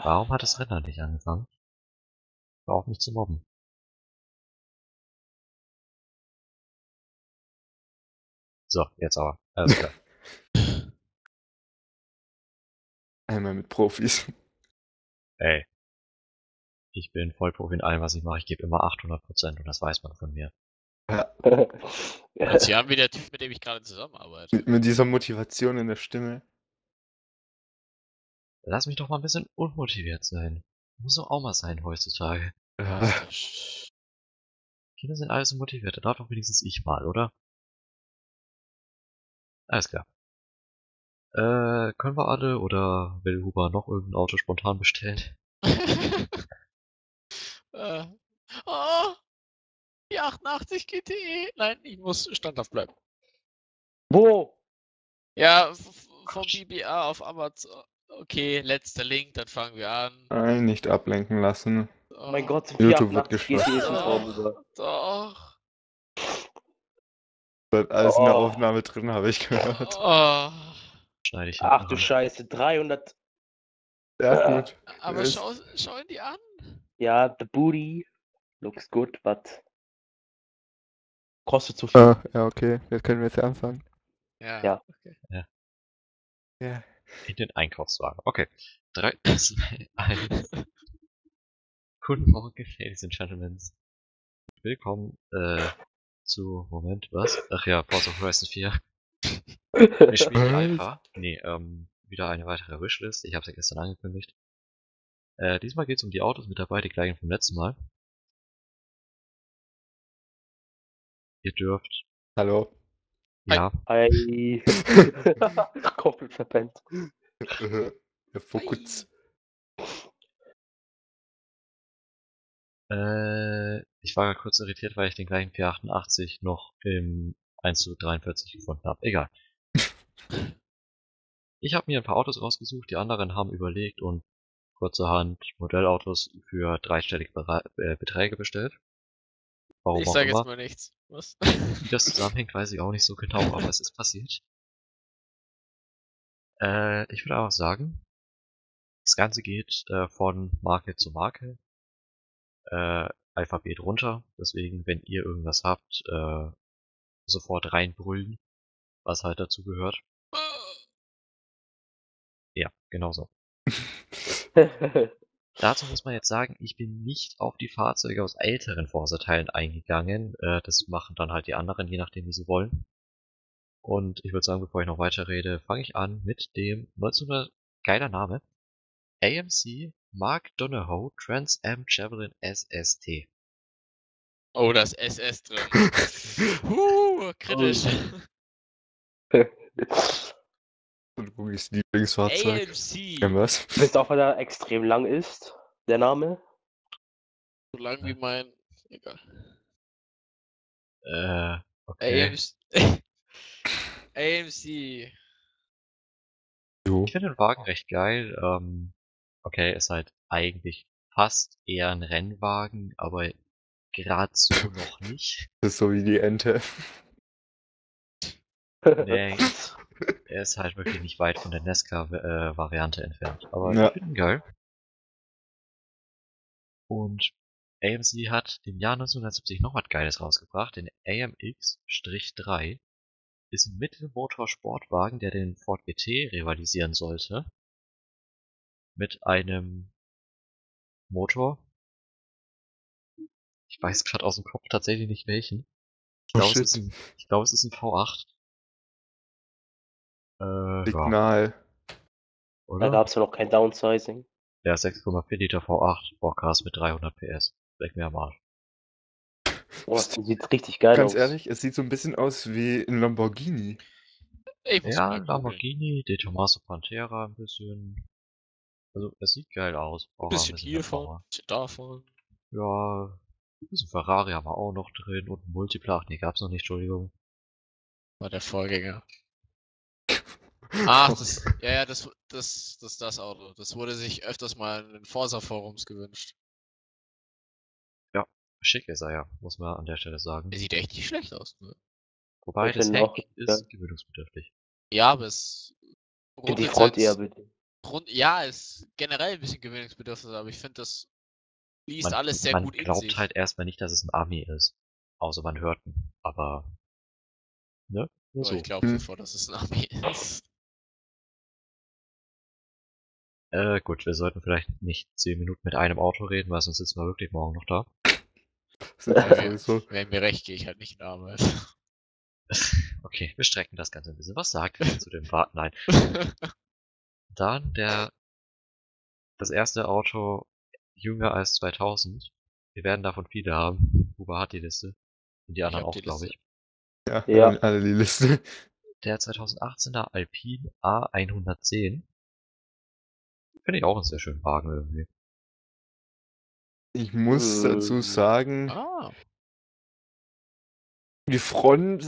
Warum hat das Rennen nicht angefangen? War auch nicht zu mobben. So, jetzt aber. Alles klar. Einmal mit Profis. Ey. Ich bin Vollprofi in allem, was ich mache. Ich gebe immer 800% und das weiß man von mir. Hört sich an wie der Typ, mit dem ich gerade zusammenarbeite. Mit dieser Motivation in der Stimme. Lass mich doch mal ein bisschen unmotiviert sein. Muss doch auch mal sein heutzutage. Ja. Kinder sind alle so motiviert. Da darf doch wenigstens ich mal, oder? Alles klar. Können wir alle oder will Huber noch irgendein Auto spontan bestellen? Oh, die 88 GTE. Nein, ich muss standhaft bleiben. Wo? Ja, vom BBA auf Amazon. Okay, letzter Link, dann fangen wir an. Nein, nicht ablenken lassen. Oh mein Gott, YouTube wird 488 GT ist ein Traum. Doch. Bleibt alles in der Aufnahme drin, habe ich gehört. Oh. Schneide ich Ach hinten du ran. Scheiße, 300. Ja, gut. Aber Ist- schau ihn die an. Ja, the booty looks good, but kostet zu viel. Ja, okay. Jetzt können wir jetzt anfangen. Ja. Okay. Ja. In den Einkaufswagen. Okay. 3, 2, 1. Guten Morgen, Ladies and Gentlemen. Willkommen zu... Moment, was? Ach ja, Forza Horizon 4. Wir spielen die Alpha. Nee, wieder eine weitere Wishlist. Ich habe es ja gestern angekündigt. Diesmal geht es um die Autos mit dabei, die gleichen vom letzten Mal. Ihr dürft... Hallo. Ja, Ei. Komplett verpennt. Der Fokus. ich war kurz irritiert, weil ich den gleichen 488 noch im 1:43 gefunden habe. Egal. Ich habe mir ein paar Autos rausgesucht, die anderen haben überlegt und kurzerhand Modellautos für dreistellige Beträge bestellt. Warum Ich auch sage immer. jetzt mal nichts. Was? Wie das zusammenhängt, weiß ich auch nicht so genau, aber es ist passiert. Ich würde auch sagen, das Ganze geht von Marke zu Marke, Alphabet runter. Deswegen, wenn ihr irgendwas habt, sofort reinbrüllen, was halt dazu gehört. Ja, genau so. Dazu muss man jetzt sagen, ich bin nicht auf die Fahrzeuge aus älteren Forza-Teilen eingegangen. Das machen dann halt die anderen, je nachdem, wie sie wollen. Und ich würde sagen, bevor ich noch weiter rede, fange ich an mit dem 1900, geiler Name, AMC Mark Donohoe Trans Am Javelin SST. Oh, das SS drin. Kritisch. Gugis Lieblingsfahrzeug. AMC. Ja, was? Wisst ihr auch, weil er extrem lang ist? Der Name? So lang wie mein. Egal. Okay. AMC. AMC. Jo. Ich finde den Wagen recht geil. Okay, ist halt eigentlich fast eher ein Rennwagen, aber gerade so noch nicht. Das ist so wie die Ente. Nee, er ist halt wirklich nicht weit von der Nesca-Variante entfernt. Aber Ja. ich finde ihn geil. Und AMC hat im Jahr 1970 noch was Geiles rausgebracht. Den AMX-3 ist ein Mittelmotor-Sportwagen, der den Ford GT rivalisieren sollte. Mit einem Motor. Ich weiß gerade aus dem Kopf tatsächlich nicht welchen. Ich glaube, es ist ein V8. Ja. Signal. Da Oder? gab es ja noch kein Downsizing. Ja, 6,4 Liter V8 Bockgas mit 300 PS. Leck mir am Arsch. Oh, das sieht richtig geil Ganz aus. ehrlich, es sieht so ein bisschen aus wie ein Lamborghini. Ich muss Ja, mal googeln. Lamborghini, De Tomaso Pantera ein bisschen. Also, es sieht geil aus. Ein Auch bisschen mehr hiervon, Power. ein bisschen davon. Ja, ein bisschen Ferrari haben wir auch noch drin und ein Multipla. Nee, gab's noch nicht, Entschuldigung. War der Vorgänger. Ach, das Auto. Das wurde sich öfters mal in den Forsa-Forums gewünscht. Ja, schick ist er ja, muss man an der Stelle sagen. Der sieht echt nicht schlecht aus, ne? Wobei Ich das finde Heck auch, ist gewöhnungsbedürftig. Ja, aber es Ich finde die rundet Front sein, eher bitte. Ja, ist generell ein bisschen gewöhnungsbedürftig, aber ich finde, das liest alles sehr Man gut in glaubt sich. halt erstmal nicht, dass es ein Ami ist. Außer man hört ihn. Aber, ne? Nur Aber so. ich glaube Hm. sofort, dass es ein Armee ist. Gut, wir sollten vielleicht nicht 10 Minuten mit einem Auto reden, weil sonst sitzen wir wirklich morgen noch da. Sind wir sowieso. Wenn mir recht, gehe ich halt nicht in Arbeit. Okay, wir strecken das Ganze ein bisschen. Was sagt ihr zu dem Bart? Nein. Dann das erste Auto jünger als 2000. Wir werden davon viele haben. Huber hat die Liste. Und die Ich anderen hab auch, die glaube Liste. ich. Ja, Ja. wir haben alle die Liste. Der 2018er Alpine A110. Finde ich auch einen sehr schönen Wagen irgendwie. Ich muss dazu sagen, Ah, die Front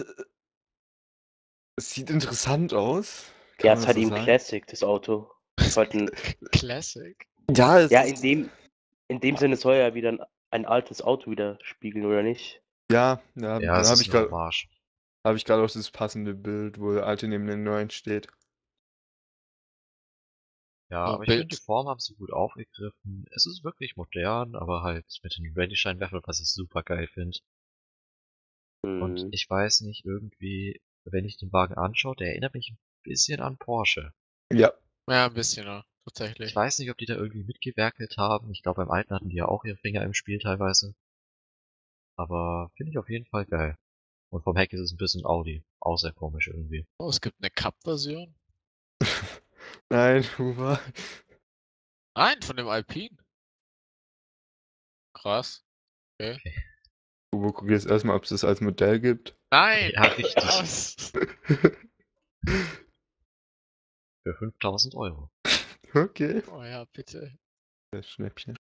sieht interessant aus. Ja, Kann es ist man halt so eben sagen. Classic, das Auto. Ist halt ein, Classic. Ja, es ja, ist, in dem Sinne soll ja wieder ein altes Auto widerspiegeln, oder nicht? ja, Ja, da es habe ist ich eine gerade Hommage. auch das passende Bild, wo der alte neben dem neuen steht. Ja, So aber ein ich finde, Bild. die Form haben sie gut aufgegriffen. Es ist wirklich modern, aber halt mit den Rallye-Scheinwerfern, was ich super geil finde. Und Hm. ich weiß nicht, irgendwie, wenn ich den Wagen anschaue, der erinnert mich ein bisschen an Porsche. Ja, Ja, ein bisschen, ja, Ich tatsächlich. weiß nicht, ob die da irgendwie mitgewerkelt haben. Ich glaube, beim alten hatten die ja auch ihre Finger im Spiel teilweise. Aber finde ich auf jeden Fall geil. Und vom Heck ist es ein bisschen Audi. Auch sehr komisch irgendwie. Oh, es gibt eine Cup-Version. nein, Huber. Nein, von dem Alpine. Krass. Huber, guck jetzt erstmal, ob es das als Modell gibt. Nein! Ja, richtig. Was? Für 5000 Euro. Okay. Oh ja, bitte. Das Schnäppchen.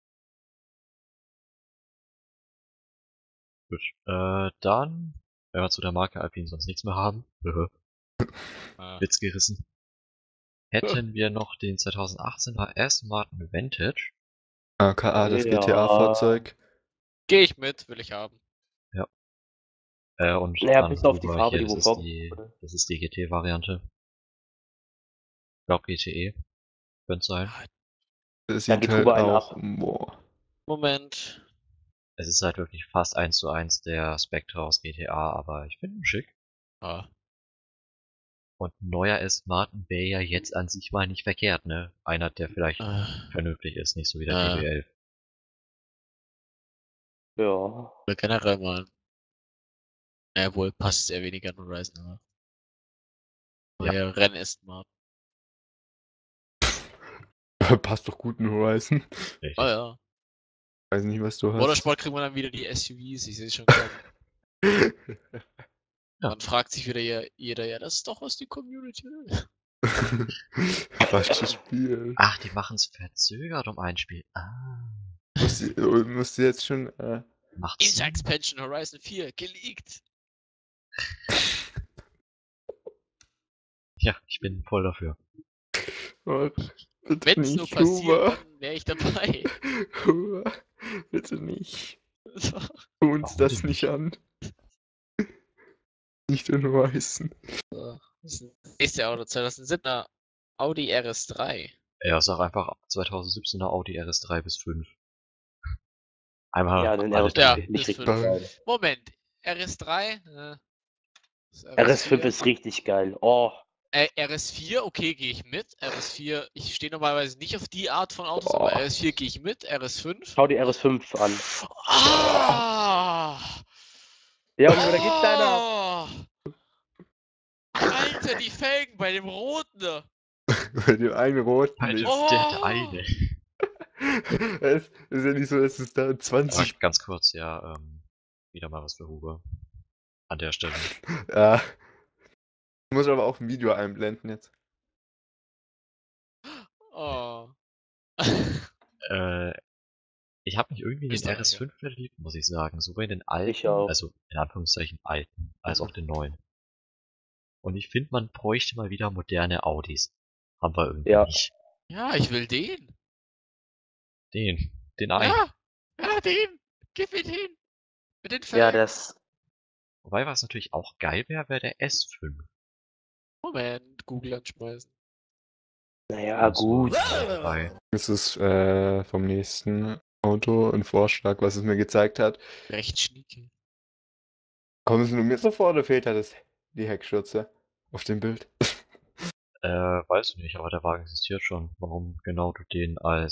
Gut. Dann, wenn wir zu der Marke Alpine sonst nichts mehr haben, Ah. Witz gerissen, hätten wir noch den 2018er Aston Martin Vantage. AKA das Ja. GTA-Fahrzeug. Geh ich mit, will ich haben. Und Ja, dann bis auf die Huber Farbe, hier, die das wo ist vor. das ist die GT-Variante. Ich glaube GTE. Könnte sein. Das Dann sieht geht halt Huber einen auch. ab. Boah. Moment. Es ist halt wirklich fast 1:1 der Spectre aus GTA, aber ich finde ihn schick. Ah. Und ein neuer Aston Martin wäre ja jetzt an sich mal nicht verkehrt, ne? Einer, der vielleicht vernünftig ist, nicht so wie der DB11. Ja. Oder generell mal. Naja, wohl passt sehr wenig an Horizon, aber. Ja. Ja, Rennen ist mal. Passt doch gut in Horizon. Richtig. Oh ja. Weiß nicht, was du hast. Motorsport kriegen wir dann wieder die SUVs, ich sehe schon kommen. Ja. Dann fragt sich wieder jeder, ja, das ist doch, was die Community will. Falsches Spiel. Ach, die machen es verzögert um ein Spiel. Ah. Musst du jetzt schon. Macht's Inter Sinn? Expansion Horizon 4, geleakt. Ja, ich bin voll dafür. Oh, bitte Wenn es nur nicht, passiert, Huber. dann wäre ich dabei. Huber, bitte nicht. So. Tu uns Warum das denn nicht nicht? an. Nicht in Horizon. Das ist ein nächstes Auto, 2007er Audi RS3. Er ist auch einfach 2017er Audi RS3 bis 5. Einmal Ja, den alle RS5 Ja, drei. ist nicht ist richtig fünf. geil. Moment, RS3? Das RS5 ist richtig geil. Oh, RS4, okay, gehe ich mit. RS4, ich stehe normalerweise nicht auf die Art von Autos, Boah. aber RS4 gehe ich mit. RS5. schau die RS5 an. Ah! Ja, Huber, da geht deiner. Oh! Alter, die Felgen bei dem roten da. Bei dem einen roten Halt, ist. der eine. Es ist ja nicht so, dass es da Aber 20. ganz kurz, ja, wieder mal was für Huber. An der Stelle. Ja. Ich muss aber auch ein Video einblenden jetzt. Oh. Ich habe mich irgendwie in den Österreicher. RS5 verliebt, muss ich sagen. Sowohl in den alten, Ich auch. also in Anführungszeichen alten, als auch den neuen. Und ich finde, man bräuchte mal wieder moderne Audis. Haben wir irgendwie Ja. nicht. Ja, ich will den. Den einen. Ja, den. Gib mir den. Mit den Felgen. Ja, das. Wobei, was natürlich auch geil wäre, wäre der S5. Moment, Google anschmeißen. Naja, gut. Drei. Das ist vom nächsten Auto ein Vorschlag, was es mir gezeigt hat. Recht schnieke. Kommen Sie nur mir so vor, oder fehlt da die Heckschürze auf dem Bild? Weiß ich nicht, aber der Wagen existiert schon. Warum genau du den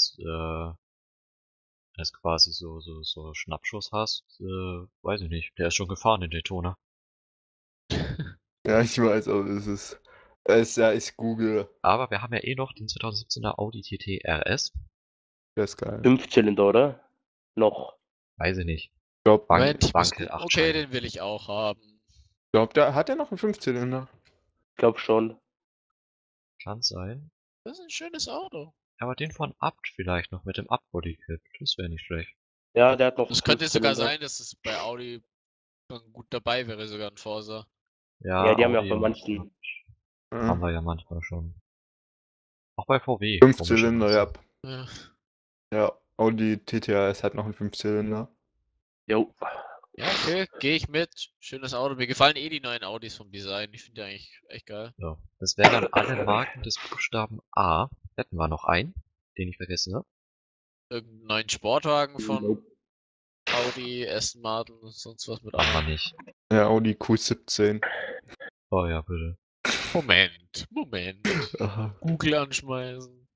als quasi so Schnappschuss hast, weiß ich nicht. Der ist schon gefahren in Daytona. Ja, ich weiß, aber ich google. Aber wir haben ja eh noch den 2017er Audi TT RS. Der ist geil. 5-Zylinder, oder? Noch. Weiß ich nicht. Ich glaube, Moment, ich muss Wankel, gucken. 8 Okay, Scheiben. den will ich auch haben. hat er noch einen 5-Zylinder? Ich glaube schon. Kann sein. Das ist ein schönes Auto. Aber den von Abt vielleicht noch mit dem Abt-Bodykit. Das wäre nicht schlecht. Ja, der hat noch Das könnte sogar 5-Zylinder. sein, dass es bei Audi schon gut dabei wäre, sogar ein Forsa. Ja, Ja, die haben ja auch Audi bei und manchen. haben wir ja manchmal schon. Auch bei VW. 5-Zylinder, ja. Ja. Ja, Audi TTRS hat noch einen 5-Zylinder. Jo. Ja, okay, gehe ich mit. Schönes Auto. Mir gefallen eh die neuen Audis vom Design. Ich finde die eigentlich echt geil. Ja. Das wären dann alle Marken des Buchstaben A. Hätten wir noch einen, den ich vergessen habe. Irgendeinen neuen Sportwagen von Audi, Aston Martin und sonst was mit Haben wir A. nicht. Ja, Audi Q17. Oh ja, bitte. Moment. Aha. Google anschmeißen.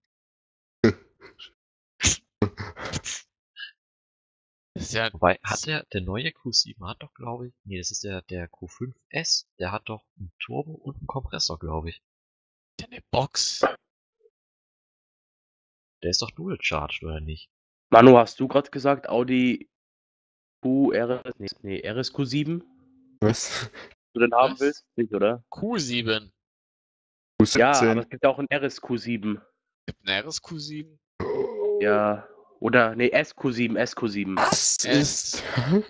Das ist ja Wobei, hat der neue Q7 hat doch, glaube ich. Nee, das ist der Q5S. Der hat doch einen Turbo und einen Kompressor, glaube ich. eine Box. Der ist doch Dual Charged, oder nicht? Manu, hast du gerade gesagt, Audi RSQ7? Was? Du den haben Was? willst? Nicht, oder? Q7. Ja, aber Q17. es gibt ja auch einen RSQ7. Gibt ein RSQ7? Ja. Oder, nee, SQ7. Was ist?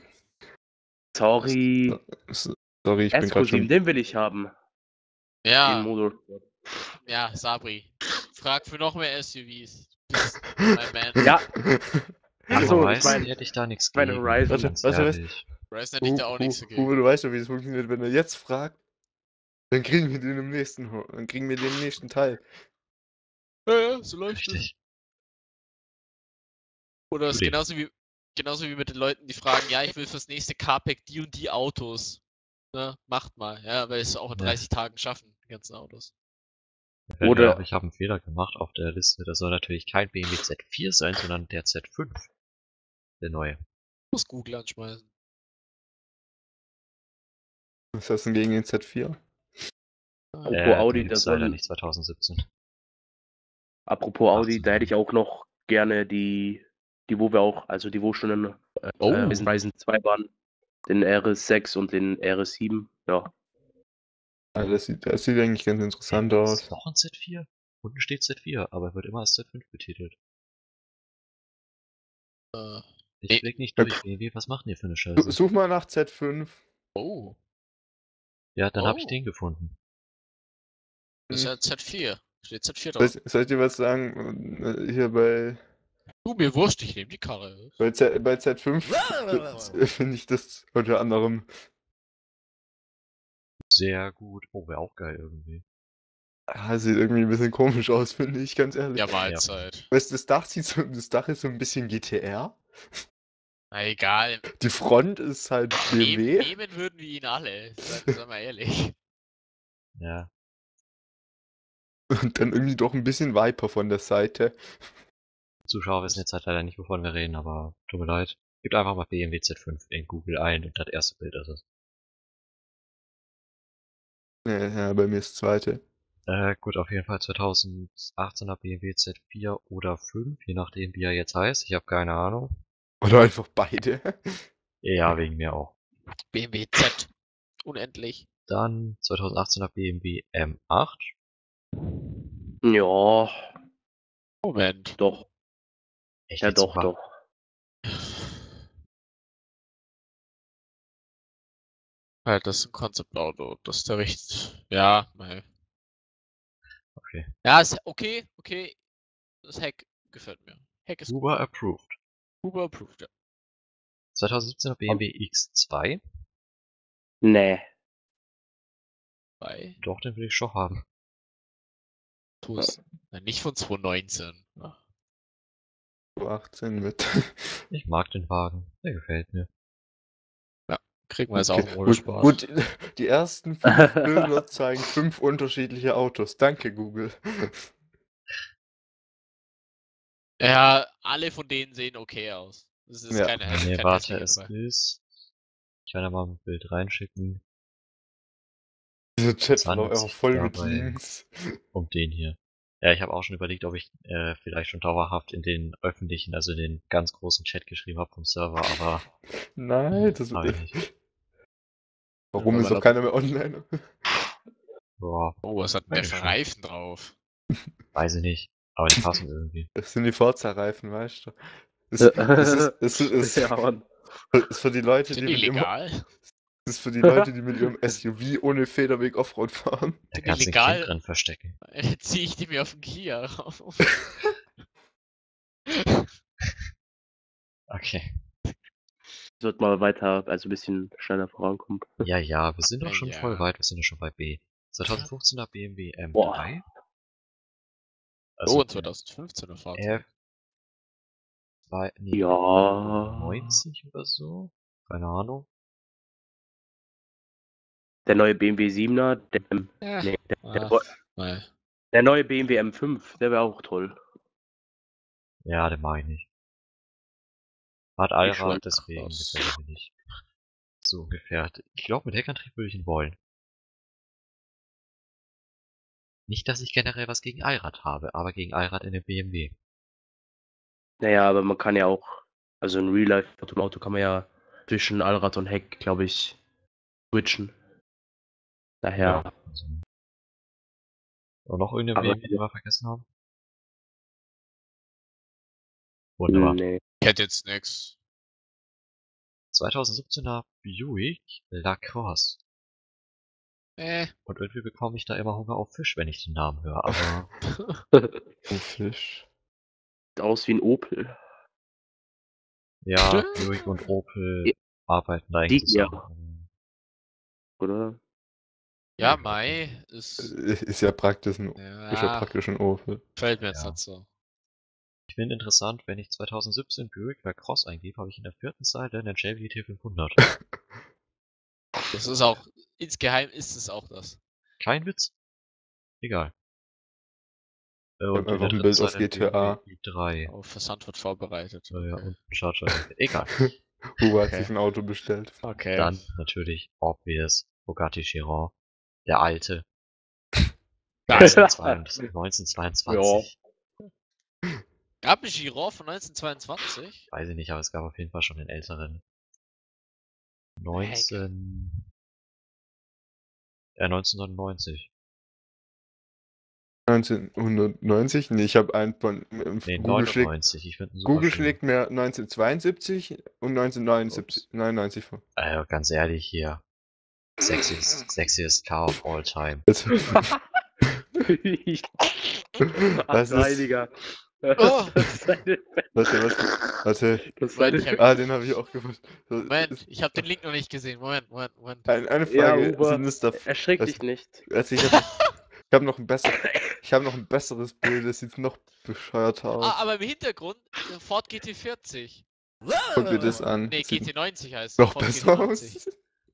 Sorry. Sorry, ich bin gerade SQ7, schon. den will ich haben. Den Ja, Motorsport. ja, Sabri. Frag für noch mehr SUVs. Du bist mein Man. Ja, Ach so, so, ich mein- hätte ich da nichts meine gegen. Horizon. Ganz Warte, ehrlich. Bryson hätte ich da auch nichts dagegen. Hugo, du weißt doch, wie es funktioniert. Wenn er jetzt fragt, dann kriegen wir den im nächsten, dann kriegen wir den im nächsten Teil. Ja, so läuft es. Richtig. Oder es ist Judy. genauso wie mit den Leuten, die fragen, ja, ich will fürs nächste Carpack die und die Autos. Ne, macht mal, ja, weil es auch in Ja. 30 Tagen schaffen, die ganzen Autos. Fällt Oder- mir auf, ich habe einen Fehler gemacht auf der Liste. Das soll natürlich kein BMW Z4 sein, sondern der Z5. Der neue. Muss Google anschmeißen. Was hast du denn gegen den Z4? Apropos Audi, den der gibt's leider soll. nicht 2017. Apropos Audi, 18. da hätte ich auch noch gerne die wo wir auch, also die wo schon in Oh. Ryzen 2 waren. Den RS6 und den RS7. Ja. Also das sieht eigentlich ganz interessant Ist aus. noch ein Z4? Unten steht Z4, aber er wird immer als Z5 betitelt. Ich Nee. blick nicht Ja, durch, BMW, was macht ihr für eine Scheiße? Such mal nach Z5. Oh, Ja, dann habe ich Oh. den gefunden. das ist ja Z4. Steht Z4 drauf. Soll ich dir was sagen? Hier Du, mir wurscht, ich nehme die Karre. bei Z5 finde ich das unter anderem. Sehr gut. Oh, wäre auch geil irgendwie. Sieht irgendwie ein bisschen komisch aus, finde ich, ganz ehrlich. Ja, Mahlzeit. Weißt du, das Dach ist so ein bisschen GTR. Na egal. Die Front ist halt BMW. Nehmen würden wir ihn alle. Sei mal ehrlich. Ja. Und dann irgendwie doch ein bisschen Viper von der Seite. Zuschauer wissen jetzt halt leider nicht, wovon wir reden, aber tut mir leid. Gebt einfach mal BMW Z5 in Google ein und das erste Bild ist es. Ja, bei mir ist das zweite. Gut, auf jeden Fall 2018er BMW Z4 oder 5, je nachdem wie er jetzt heißt. Ich habe keine Ahnung. Oder einfach beide. Ja, wegen mir auch. BMW Z. Unendlich. Dann 2018er BMW M8. Ja, Moment. doch. Echt Ja, jetzt doch, super. doch. Halt, das ist ein Konzeptauto. Das ist der richtig. Ja, mei. Okay. Ja, ist okay. Das Heck gefällt mir. Heck ist Uber approved. Uber approved, ja. 2017er BMW X2. Nee. Bei. Doch, den will ich schon haben. Autos. Nein, nicht von 2019. Ach, 18 mit. Ich mag den Wagen. Der gefällt mir. kriegen wir jetzt auch Okay, im Motorsport. Gut, die ersten 5 Bilder zeigen 5 unterschiedliche Autos. Danke, Google. Ja, alle von denen sehen okay aus. Das ist Ja. keine Nee, kein warte, hässlicher es dabei. ist. Ich kann ja mal ein Bild reinschicken. Dieser Chat Es war handelt einfach sich voll mit dabei Links. um den hier. Ja, ich habe auch schon überlegt, ob ich vielleicht schon dauerhaft in den öffentlichen, also in den ganz großen Chat geschrieben habe vom Server, aber Nein, das habe ich nicht. Warum Ja, ist weil doch keiner mehr online? Boah, Oh, was hat denn der Eigentlich für schon. Reifen drauf? weiß ich nicht. Aber die passen irgendwie. Das sind die Forza-Reifen, weißt du. Es Ja, Mann. ist für die Leute, Sind die die mit ihrem, legal? das ist für die Leute, die mit ihrem SUV ohne Federweg Offroad fahren. Da Sind die kannst du ein Kind legal? drin verstecken. Jetzt ziehe ich die mir auf den Kia rauf. Okay. Sollte mal weiter, also ein bisschen schneller vorankommen. Ja, wir sind doch Ja, schon voll ja. weit. Wir sind ja schon bei B. 2015er BMW M3. Boah. Oh, und 2015er Fahrzeug. Nee, Ja. 90 oder so? Keine Ahnung. Der neue BMW 7er, Ja. nee, Ach, nein. der neue BMW M5, der wäre auch toll. Ja, den mag ich nicht. Hat Ich schon. Allrad, deswegen Krass. gefällt er mir nicht. So ungefähr. Ich glaube, mit Heckantrieb würde ich ihn wollen. Nicht, dass ich generell was gegen Allrad habe, aber gegen Allrad in der BMW. Naja, aber man kann ja auch, also in Real Life mit dem Auto kann man ja zwischen Allrad und Heck, glaube ich, switchen. Daher. Also. Und noch irgendeine Aber- BMW, die wir vergessen haben? Wunderbar. Nee. Ich hätte jetzt nix. 2017er Buick Lacrosse. Und irgendwie bekomme ich da immer Hunger auf Fisch, wenn ich den Namen höre, aber Oh, Fisch. Sieht aus wie ein Opel. ja, Buick und Opel Ja. arbeiten da eigentlich Ja. zusammen. Oder? Ja, Mai ist. Ist ja praktisch ist ja Ja, praktisch ein Opel. fällt mir jetzt Ja. nicht so. Ich finde interessant, wenn ich 2017 Buick Lacrosse eingebe, habe ich in der 4. Seite einen Chevy T500. Das ist auch. Insgeheim ist es auch das. Kein Witz. Egal. hab Und in einfach der ein 3. Bild aus Seite GTA. BMW i3. Auf Versand wird vorbereitet. Ja, und ein Charger. Egal. Hugo hat Okay. sich ein Auto bestellt. Okay. Dann natürlich obvious Bugatti Chiron. Der alte. Ja. 1922. Gab es Giron von 1922? Weiß ich nicht, aber es gab auf jeden Fall schon den älteren. 1999. 1990? Nee, ich habe einen von Nee, Google schlägt, 99. Ich finde ihn super Google schön. schlägt mir 1972 und 1979 99 vor. Ganz ehrlich hier. Sexiest Car of all time. Das, Was ist, Heiliger. Oh! warte. Das Moment, ich Den habe ich auch gewusst. Moment, ich habe den Link noch nicht gesehen. Moment. Eine Ja, Frage, Huber, sind es da, erschreck das- dich nicht. also ich habe noch ein besseres Bild, das sieht noch bescheuerter aus. Ah, aber im Hintergrund Ford GT40. Guck dir das an. Nee, Sieht GT90 heißt es. noch Ford besser GT90. aus.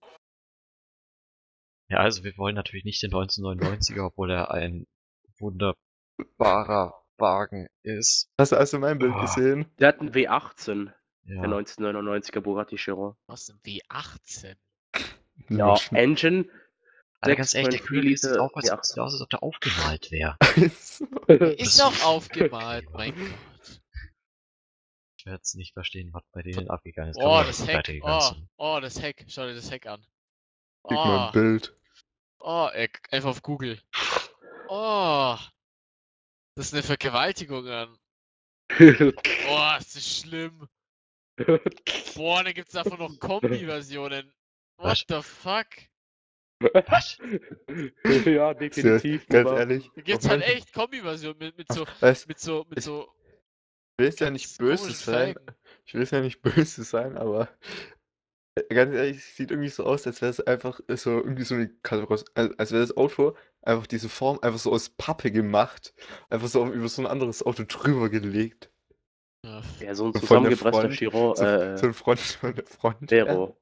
Ja, also wir wollen natürlich nicht den 1999er, obwohl er ein wunderbarer Wagen ist. Hast du also mein Bild Ah. gesehen? Der hat einen W18, Ja. der 1999er Bugatti Chiron. Was ein W18? Ja, Engine. Alter, ganz ehrlich, der 6,3 Kühler sieht Liter auch sieht aus, als ob der aufgemalt wäre. Ist doch aufgemalt, mein Gott. Ich werde es nicht verstehen, was bei denen abgegangen ist. Oh, Kann man das nicht Heck. weitergegangen sein. Oh, das Heck. Schau dir das Heck an. Gib mal Oh, ein Bild. einfach auf Google. Oh. Das ist eine Vergewaltigung an. Oh, ist das schlimm. Boah, dann gibt's davon noch Kombi-Versionen. What Was? the fuck? Was? Ja, definitiv. Ganz Huber. ehrlich. Da gibt's halt echt Kombi-Versionen mit so, Weißt, mit so, mit ich- so. ich will es ja ganz nicht böse komischen sein. Felgen. Ich will es ja nicht böse sein, aber ganz ehrlich, es sieht irgendwie so aus, als wäre es einfach so irgendwie so eine Karosserie, als wäre das Auto einfach diese Form einfach so aus Pappe gemacht. Einfach so über so ein anderes Auto drüber gelegt. Ja. Ja, so ein So von der zusammengepresster Front. Chiron, So ein Front von der Front. her. Vero.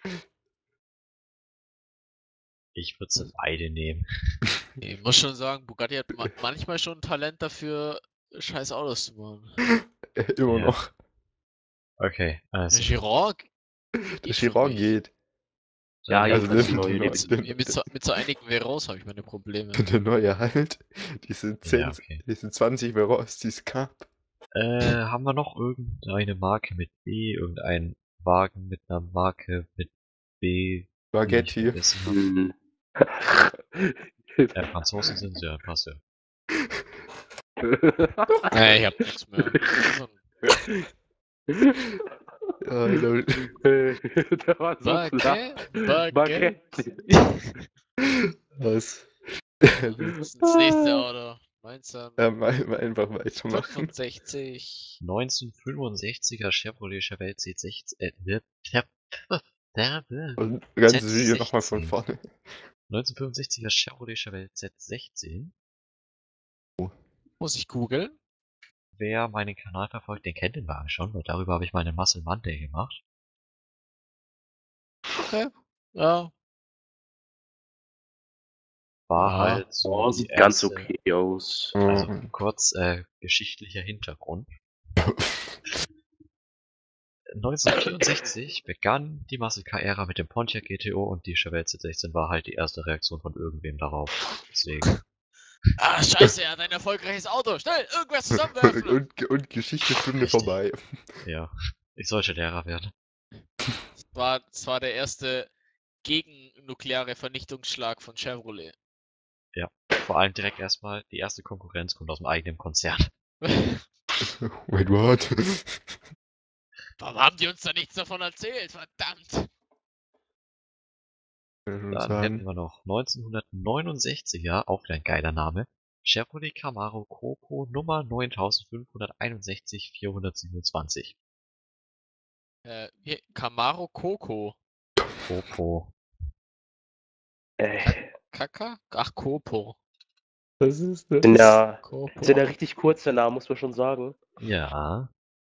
Ich würde sie beide nehmen. Ich muss schon sagen, Bugatti hat manchmal schon ein Talent dafür, scheiß Autos zu machen. Immer Ja. noch. Okay, Der also. Chiron Der geht für Chiron mich. geht. Ja, dann- Also jedenfalls den- die neue, den- die den- Mit so einigen Veros habe ich meine Probleme. Der neue halt. Diese 10, Ja, okay. diese 20 Veros, die es gab. Haben wir noch irgendeine Marke mit B? Irgendeinen Wagen mit einer Marke mit B? Die ich Spaghetti. vergessen habe? Hm. Franzosen sind ja, passt ja. Nee, ich hab nichts mehr. Ja, lol. Der war so flach. Baguette. Was? Das ist das nächste Auto. 1965. Einfach weitermachen. 1965er Chevrolet Chevelle C16. Und ganze Z16. Video nochmal von vorne. 1965er Chevrolet Chevelle Z16. Muss ich googeln? Wer meinen Kanal verfolgt, den kennt den Wagen schon, weil darüber habe ich mal eine Muscle Monday gemacht. Okay. Ja. War Ja. halt so Oh, die sieht ganz erste- okay aus. Also Mhm. kurz geschichtlicher Hintergrund. 1964 begann die Muscle Car-Ära mit dem Pontiac GTO und die Chevelle Z16 war halt die erste Reaktion von irgendwem darauf. Deswegen. Ah, scheiße, er hat ein erfolgreiches Auto. Schnell, irgendwas zusammenwerfen. und Geschichtsstunde Richtig. vorbei. Ja, ich sollte Lehrer werden. Es war der erste gegennukleare Vernichtungsschlag von Chevrolet. Ja, vor allem direkt erstmal, die erste Konkurrenz kommt aus dem eigenen Konzern. Wait, what? Warum haben die uns da nichts davon erzählt? Verdammt. Dann hätten wir noch 1969er, auch wieder ein geiler Name, Chevrolet Camaro Coco Nummer 9561 427. Camaro Coco. Coco. Kaka? Ach, Copo. Was ist das? Sind ja Copo. richtig kurze Namen, muss man schon sagen. Ja,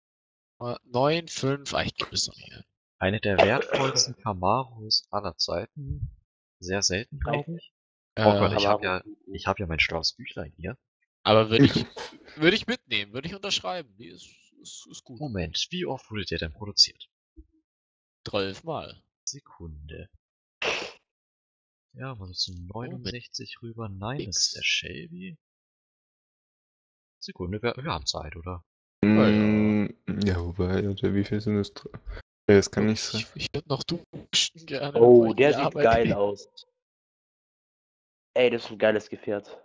9,5. Ich gebe es doch nicht. eine der wertvollsten Camaros aller Zeiten. Sehr selten, glaube ich. Oh Gott, ich habe ja mein schlaues Büchlein hier. Aber würde ich mitnehmen, würde ich unterschreiben. Die ist gut. Moment, wie oft wurde der denn produziert? 12 Mal. Sekunde. Ja, mal zu 69 rüber. Nein, das ist der Shelby. Sekunde, wir haben Zeit, oder? Ja, wobei, oder wie viel sind das? Ja, das kann nicht sein. Ich würde noch duschen gerne. Oh, bevor ich der in die sieht Arbeit geil gehe. aus. Ey, das ist ein geiles Gefährt.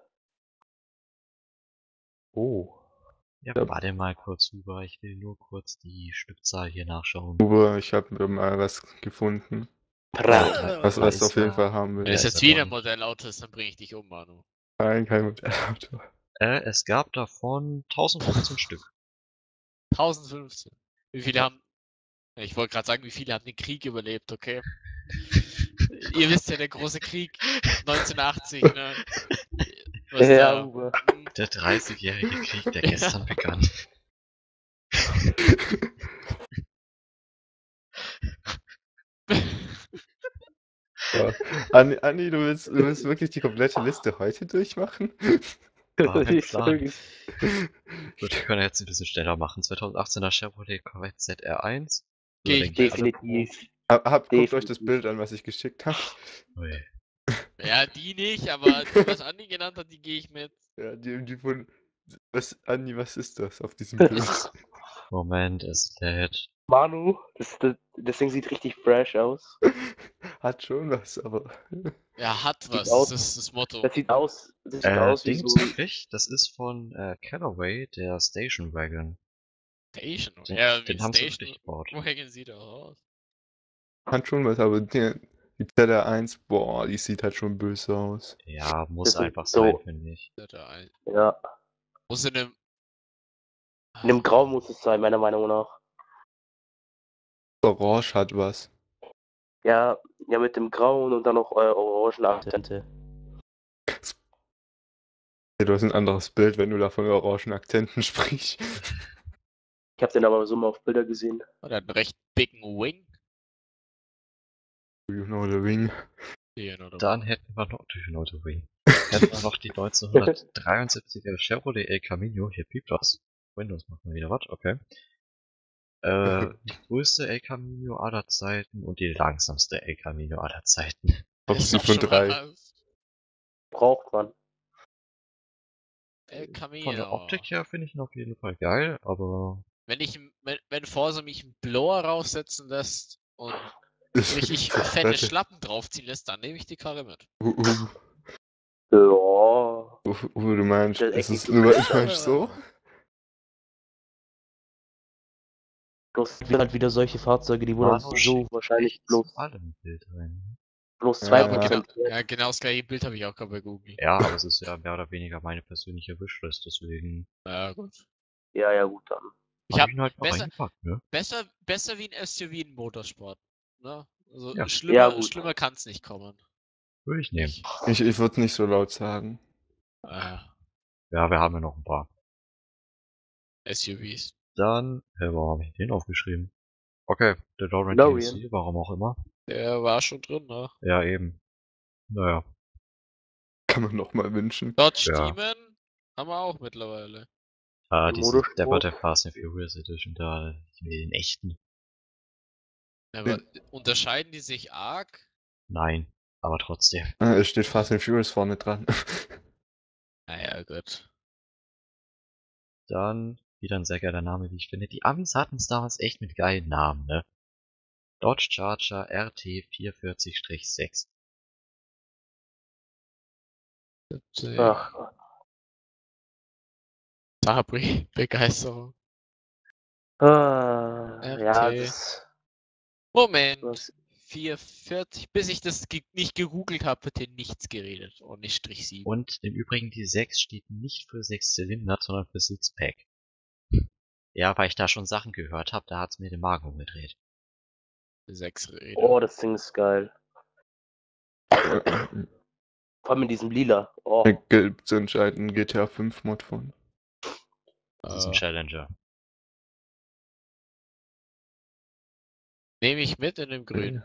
Oh. Ja, Ja. warte mal kurz rüber. Ich will nur kurz die Stückzahl hier nachschauen. Aber ich habe mal was gefunden. Was Da du ist auf jeden er. Fall haben Wenn will. es ist jetzt er wieder dann. ein Modellauto ist, dann bringe ich dich um, Manu. Nein, kein Modellauto. Es gab davon 1015 Stück. 1015. Wie viele haben. Ich wollte gerade sagen, wie viele haben den Krieg überlebt, okay? Ihr wisst ja, der große Krieg 1980, ne? Was Ja, da- Uwe. Der 30-jährige Krieg, der gestern begann. Ja. Anni, du willst wirklich die komplette Liste heute durchmachen? War mein Ich Plan. sag's. Gut, wir können jetzt ein bisschen schneller machen. 2018er Chevrolet Corvette ZR1. Geh Über ich den mit. Definitiv. Guckt euch das Definitiv. Bild an, was ich geschickt habe. Ui. Ja, die nicht, aber die, was Andi genannt hat, die gehe ich mit. Ja, die von. Anni, was ist das auf diesem Bild? Moment, es lädt. Manu, das Ding sieht richtig fresh aus. Hat schon was, aber. Er hat was, aus- das ist das Motto. Das sieht aus wie Dings so. wirklich? Das ist von Callaway, der Station Wagon. Station. Den, Ja, den wie haben sie Station. wirklich gebaut. Wagon sieht er aus. Hat schon was, aber die ZR1, boah, die sieht halt schon böse aus. Ja, muss Das ist einfach so- sein, finde ich. Ja. Muss in einem. In dem Grau muss es sein, meiner Meinung nach. Orange hat was. Ja, mit dem Grauen und dann noch orangen Akzente. Ja, du hast ein anderes Bild, wenn du da von orangen Akzenten sprichst. Ich habe den aber so mal auf Bilder gesehen. Oder einen recht dicken Wing. You know the ring. Dann hätten wir noch, hätten wir noch die 1973er Chevrolet El Camino. Hier piept was. Windows macht mal wieder was, okay. Die größte El Camino aller Zeiten und die langsamste El Camino aller Zeiten. Top Ist doch 7 schon von mal 3. was. Braucht man. El Von der Camino. Optik her finde ich ihn auf jeden Fall geil, aber Wenn Forza mich einen Blower raussetzen lässt und richtig fette Schlappen draufziehen lässt, dann nehme ich die Karre mit. Ja. Du meinst, Der ist es eckige nur, ich Fenster. meine so? Bloß sind halt wieder solche Fahrzeuge, die wurden Manu so schickt wahrscheinlich echt bloß, zu allem ein Bild rein. bloß Ja, 2% Ja, genau das gleiche Bild habe ich auch gerade bei Google. Ja, aber es ist ja mehr oder weniger meine persönliche Wishlist, deswegen Ja, gut. Ja, gut, dann. Ich hab habe ich ihn halt noch besser, reingepackt, ne? besser wie ein SUV in Motorsport. Ne? Also Ja. schlimmer, gut. schlimmer kann es nicht kommen. Würde ich nehmen. Ich würde nicht so laut sagen. Ja, wir haben ja noch ein paar. SUVs. Dann, warum habe ich den aufgeschrieben? Okay, der DeLorean DeLorean. TLC, warum auch immer. Der war schon drin, ne? Ja, eben. Naja, Kann man noch mal wünschen. Dodge Ja. Demon haben wir auch mittlerweile. diese Motorsport. depperte Fast and Furious Edition da, den echten. Aber unterscheiden die sich arg? Nein, aber trotzdem. Es steht Fast and Furious vorne dran. Naja, gut. Dann wieder ein sehr geiler Name, wie ich finde. Die Amis hatten es damals echt mit geilen Namen, ne? Dodge Charger RT 440-6. Ach Gott. Sabri, Begeisterung. Ja, RT. das. Moment. Was? 440. Bis ich das nicht gegoogelt habe, wird hier nichts geredet. Und nicht Strich 7. Und im Übrigen, die 6 steht nicht für 6 Zylinder, sondern für Sixpack. Ja, weil ich da schon Sachen gehört habe, da hat's mir den Magen umgedreht. 6 Räder. Oh, das Ding ist geil. Vor allem in diesem Lila. Oh. Gelb zu entscheiden, GTA 5 Mod von. Das ist ein Challenger. Nehme ich mit in dem Grün.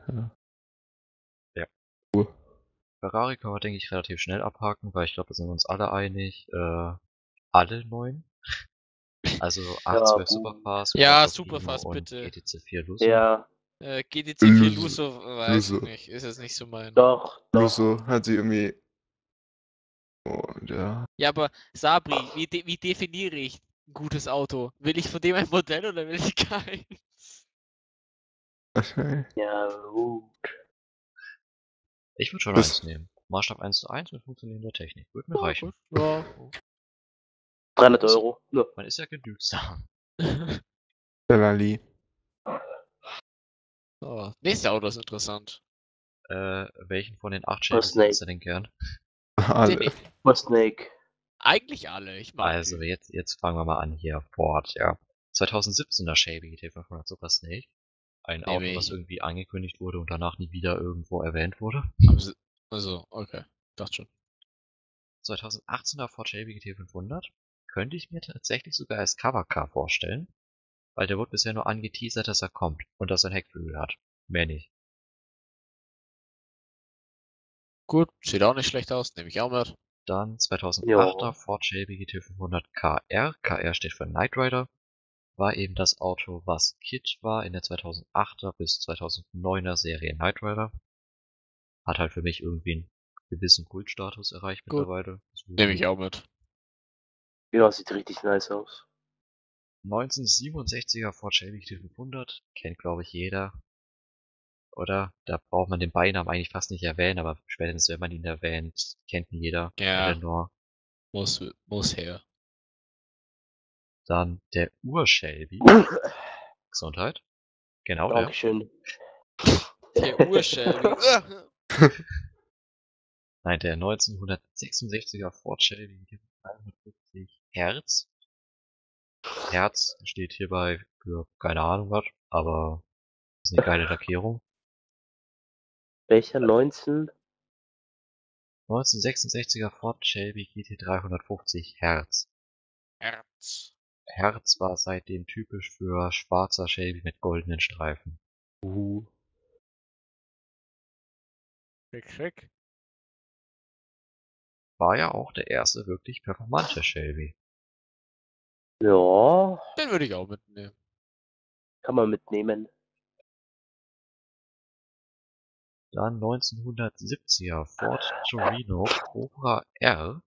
Ferrari können wir, denke ich, relativ schnell abhaken, weil ich glaube, da sind wir uns alle einig. Alle 9. Also 812 Superfast. Ja, Portofino Superfast, und bitte. GTC4 Lusso. Ja, GTC4 Lusso, weiß ich Lusso. nicht. Ist jetzt nicht so mein. doch. Lusso hat sie irgendwie. Oh, ja. Ja, aber Sabri, wie definiere ich ein gutes Auto? Will ich von dem ein Modell oder will ich keins? Ja, gut. Ich würde schon Das- eins nehmen. Maßstab 1:1 mit funktionierender Technik. Würde mir reichen. Ja. 300 Euro. Ja. Man ist ja genügsam. Lali. So, nächste Auto ist interessant. Welchen von den 8 Was, Chevys hättest du denn gern? Alle. Was Snake. Eigentlich alle. Ich mag Also, die. jetzt fangen wir mal an hier. Ford, ja. 2017er Chevy GT500 Super Snake. Ein Nee, Auto, was irgendwie angekündigt wurde und danach nie wieder irgendwo erwähnt wurde. Also, okay. Dachte schon. 2018er Ford Chevy GT500 könnte ich mir tatsächlich sogar als Covercar vorstellen, weil der wird bisher nur angeteasert, dass er kommt und dass er ein Heckflügel hat. Mehr nicht. Gut, sieht auch nicht schlecht aus. Nehme ich auch mit. Dann 2008er Ja. Ford Shelby GT500 KR. KR steht für Knight Rider. War eben das Auto, was Kit war in der 2008er bis 2009er Serie Knight Rider. Hat halt für mich irgendwie einen gewissen Kultstatus erreicht Gut. mittlerweile. Nehme ich auch mit. Ja, sieht richtig nice aus. 1967er Ford Shelby GT500. Kennt, glaube ich, jeder. Oder? Da braucht man den Beinamen eigentlich fast nicht erwähnen, aber spätestens, wenn man ihn erwähnt, kennt ihn jeder. Ja. Eleanor. Muss her. Dann der Ur-Shelby. Gesundheit. Genau, der. Dankeschön. Der Urshelby. Nein, der 1966er Ford Shelby GT350 Herz. Herz steht hierbei für keine Ahnung was, aber ist eine geile Lackierung. Welcher? 19? 1966er Ford Shelby GT 350 Herz. Herz. Herz war seitdem typisch für schwarzer Shelby mit goldenen Streifen. Schick. War ja auch der erste wirklich performante Shelby. Ja, Den würde ich auch mitnehmen. kann man mitnehmen. Dann 1970er Ford Torino Cobra R.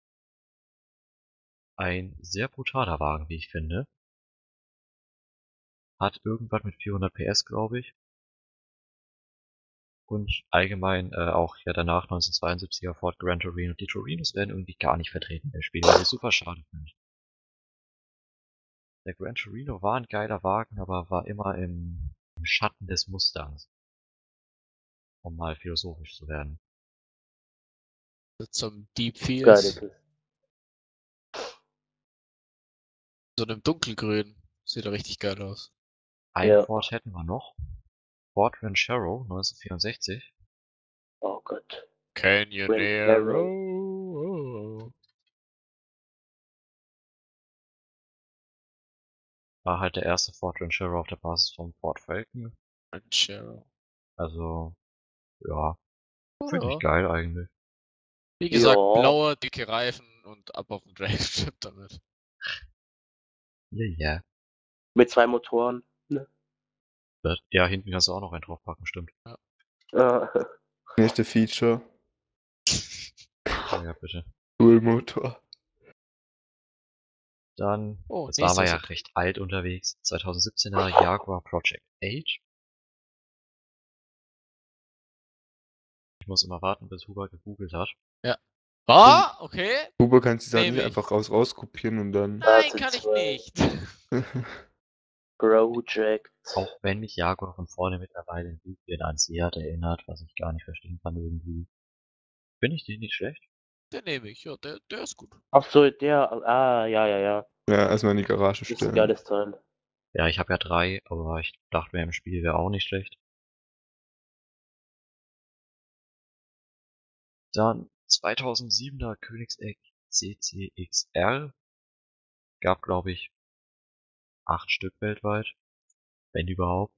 Ein sehr brutaler Wagen, wie ich finde. Hat irgendwas mit 400 PS, glaube ich. Und allgemein auch ja danach 1972er Ford Gran Torino. Die Torinos werden irgendwie gar nicht vertreten im Spiel, was ich super schade finde. Der Gran Torino war ein geiler Wagen, aber war immer im Schatten des Mustangs. Um mal philosophisch zu werden. Zum Deep Geile Feels. Kiste. So einem dunkelgrün. Sieht doch richtig geil aus. Ein Ja. Ford hätten wir noch. Ford Ranchero 1964. Oh Gott. Canyonero. War halt der erste Ford Ranchero auf der Basis vom Ford Falcon. Ranchero. Also, ja. Finde ich Ja. geil eigentlich. Wie gesagt, Ja. blaue, dicke Reifen und ab auf den Dragstrip damit. Ja, ja. Mit 2 Motoren. Ja, hinten kannst du auch noch einen draufpacken, stimmt. Nächste Feature. Oh ja, bitte. Dual-Motor. Dann, Oh, jetzt waren wir ja nächster recht alt unterwegs. 2017er Jaguar Project 8. Ich muss immer warten, bis Huber gegoogelt hat. Ah, okay. Huber kannst du da Nehm nicht ich. einfach rauskopieren und dann. Nein, Warte, kann ich 2. nicht. Project. Auch wenn mich Jaguar von vorne mittlerweile ein bisschen an Seat erinnert, was ich gar nicht verstehen kann irgendwie. Finde ich den nicht schlecht? Den nehme ich. Ja, der ist gut. Ach so, der. Ja. Ja, erstmal in die Garage Ist ein stellen. geiles Teil. Ja, ich habe ja 3, aber ich dachte mir im Spiel wäre auch nicht schlecht. Dann 2007er Koenigsegg CCXR. Gab, glaube ich, 8 Stück weltweit. Wenn überhaupt.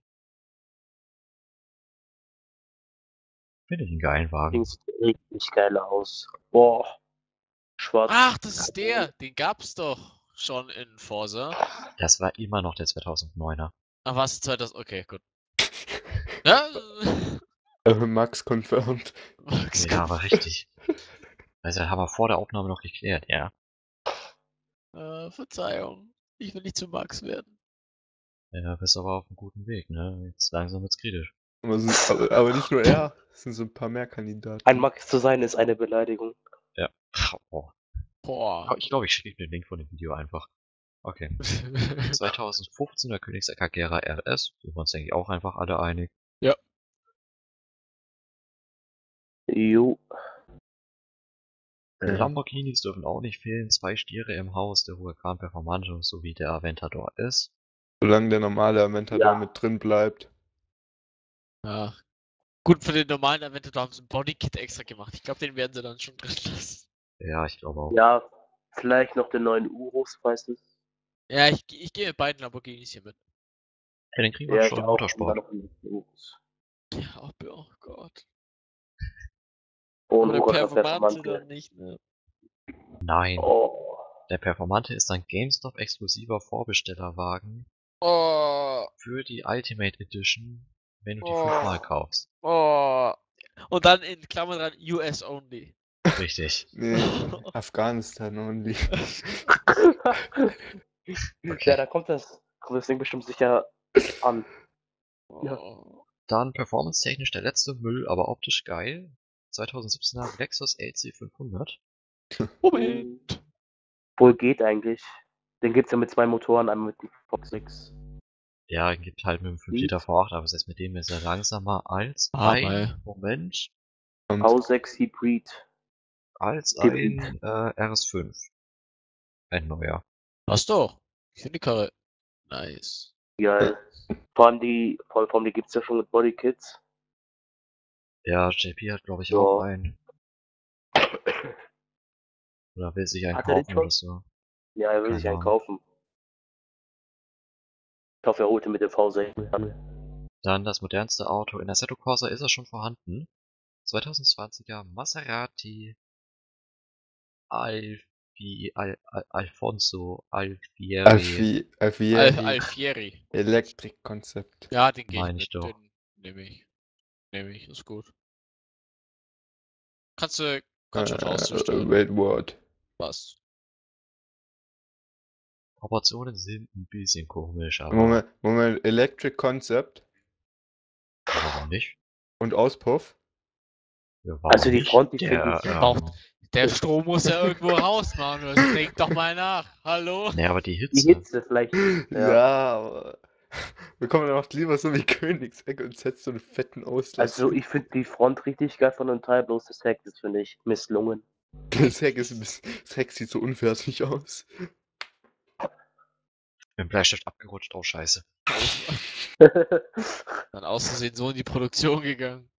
Finde ich einen geilen Wagen. Ding sieht richtig geil aus. Boah. Schwarz. Ach, das ist der. Den gab's doch schon in Forza. Das war immer noch der 2009er. Ach, was? 2000. Okay, gut. Ja? Max confirmed. Max, Ja, aber richtig. Also haben wir vor der Aufnahme noch geklärt, ja. Verzeihung. Ich will nicht zu Max werden. Ja, bist aber auf einem guten Weg, ne? Jetzt langsam wird's kritisch. Aber nicht nur er, es sind so ein paar mehr Kandidaten. Ein Max zu sein ist eine Beleidigung. Ja. Oh. Boah. Ich glaube, ich schicke den Link von dem Video einfach. Okay. 2015er Koenigsegg Agera RS. Sind wir uns, denke ich, auch einfach alle einig. Jo. Lamborghinis dürfen auch nicht fehlen. 2 Stiere im Haus, der Huracan Performante sowie der Aventador S. Solange der normale Aventador Ja. mit drin bleibt. Ja. Gut, für den normalen Aventador haben sie ein Bodykit extra gemacht. Ich glaube, den werden sie dann schon drin lassen. Ja, ich glaube auch. Ja, vielleicht noch den neuen Urus, weißt du? Ja, ich gehe mit beiden Lamborghinis hier mit. Ja, den kriegen wir Ja, schon ich im auch. Motorsport. Und dann noch einen Urus. Ja, oh Gott. Und Aber der Huracan Performante Performante. dann nicht, ne? Nein. Oh. Der Performante ist ein GameStop-exklusiver Vorbestellerwagen Oh. für die Ultimate Edition, wenn du die Oh. 5-mal kaufst. Oh. Und dann in Klammern dran US only. Richtig. Nee, Afghanistan only. Okay. Ja, da kommt das Ding bestimmt sicher an. Ja. Oh. Dann performance-technisch der letzte Müll, aber optisch geil. 2017er Lexus LC 500. Moment. Wohl geht eigentlich. Den gibt's ja mit 2 Motoren, einmal mit dem Fox 6. Ja, gibt halt mit dem 5 Liter V8, aber selbst mit dem ist er langsamer als Mei. Moment, V6 Hybrid. als Hybrid. ein RS5. Ein neuer. Passt doch. Ich finde die Karre nice. Geil. Vor allem die gibt's ja schon mit Bodykits. Ja, JP hat glaube ich Ja. auch einen. Oder will sich einen Hat er den kaufen schon? oder so. Ja, er will Keine sich einen Ahnung. kaufen. Ich hoffe, er holt ihn mit dem V6 an. Dann das modernste Auto. In Assetto Corsa ist er schon vorhanden. 2020er Maserati Alfonso Alfieri. Alfieri Alfieri. Elektrikkonzept. Ja, den gehe ich Meine mit. ich doch. Den nehme ich. Nehme ich, ist gut. Kannst du schon auszustellen. Weltwort. Was? Proportionen sind ein bisschen komisch, aber Moment, Electric Concept warum nicht? und Auspuff. Ja, warum Also die nicht? Front, die Der, finde ich braucht- Der Strom muss ja irgendwo raus, Mann. Also denk doch mal nach. Hallo? nee, aber die die Hitze. Hitze vielleicht. Ja, aber wir kommen dann auch lieber so wie Königsegg und setzt so einen fetten Auslass. Also ich finde die Front richtig geil von dem Teil, bloß das Heck ist, finde ich, misslungen. Das Heck ist ein bisschen, das Heck sieht so unfertig aus. Mit dem Bleistift abgerutscht, oh scheiße. Dann aus Versehen so in die Produktion gegangen.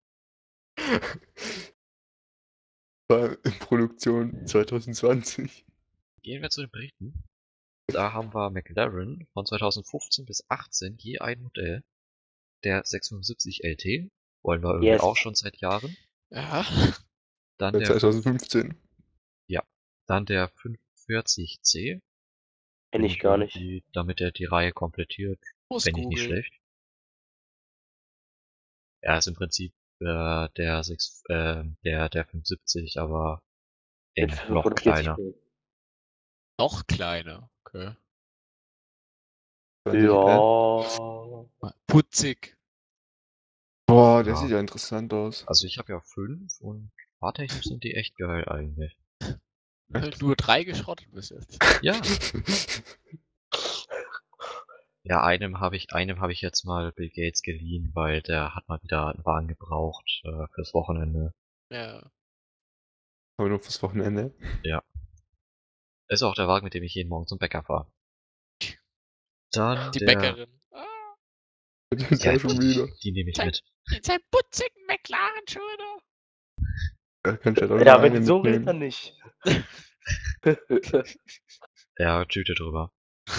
War in Produktion 2020. Gehen wir zu den Briten. Da haben wir McLaren von 2015 bis 18 je ein Modell. Der 675 LT, wollen wir irgendwie Yes. auch schon seit Jahren. Ja. Dann Seit der, 2015. dann der 540C. Kenn ich gar nicht. Damit er die Reihe komplettiert, Muss finde ich nicht googeln. schlecht. Er ist im Prinzip der 570, aber in Mit noch 45 kleiner. P. Noch kleiner. Okay. Ja. Putzig. Boah, der Ja. sieht ja interessant aus. Also ich habe ja 5 und fahrtechnisch sind die echt geil eigentlich. Nur 3 geschrottet bis jetzt. Ja. Ja, einem habe ich jetzt mal Bill Gates geliehen, weil der hat mal wieder einen Wagen gebraucht fürs Wochenende. Ja. Aber nur fürs Wochenende. Ist auch der Wagen, mit dem ich jeden Morgen zum Bäcker fahre. Dann Die der, Bäckerin. Ah, Da schon wieder. die nehme ich Zeig- mit. in seinem putzigen McLaren schon wieder. Da kannst du ja doch Ja, nur wenn eine die so redet, mitnehmen. dann nicht. Ja, Tüte drüber.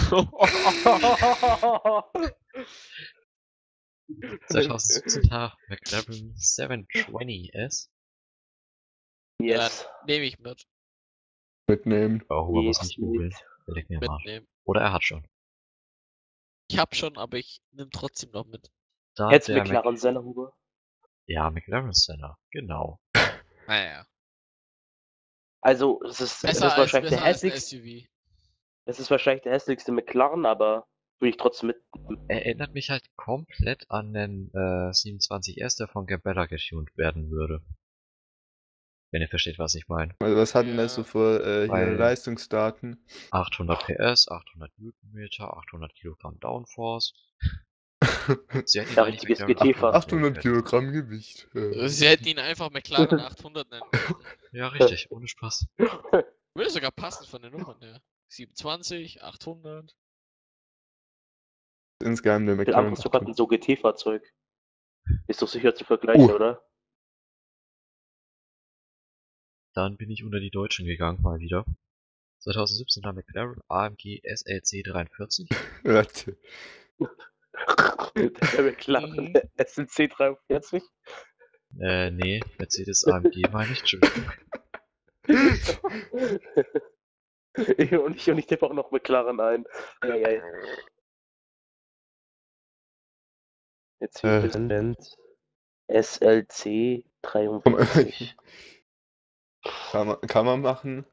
2017er McLaren 720S. Yes. Nehme ich mit. Mitnehmen. Oh, Huber muss Yes, nicht googeln. Der legt mir im Arsch. Mitnehmen. Oder er hat schon. Ich hab schon, aber ich nehme trotzdem noch mit. Dann Jetzt der McLaren Senna, Huber. Ja, McLaren Senna. Genau. Naja. Also, es ist Besser wahrscheinlich der als ein hässlichste. SUV. Es ist wahrscheinlich der hässlichste McLaren, aber würde ich trotzdem mit. Er erinnert mich halt komplett an den 27S, der von Gabella getuned werden würde. Wenn ihr versteht, was ich meine. Also was hatten Ja. das so für hier Weil- Leistungsdaten? 800 PS, 800 Newtonmeter, 800 Kilogramm Downforce. Sie hätten ihn Ja, eigentlich richtiges McLaren GT-Fahren. 800 Kilogramm Gewicht. Sie hätten ihn einfach McLaren 800 nennen können. Ja, richtig, ohne Spaß. Würde sogar passen von den Nummern her. 27, 800. Insgesamt der Wie viel McLaren Anpassung hat 800. denn so GT-Fahrzeug? Ist doch sicher zu vergleichen, Oh. oder? Dann bin ich unter die Deutschen gegangen, mal wieder. 2017er McLaren AMG SLC 43. Warte. Der McLaren Mhm. SLC 43. Nee, Mercedes AMG meine ich, Entschuldigung. und ich tippe auch noch McLaren ein. Ja, ja, ja. Jetzt SLC 43. Kann man machen.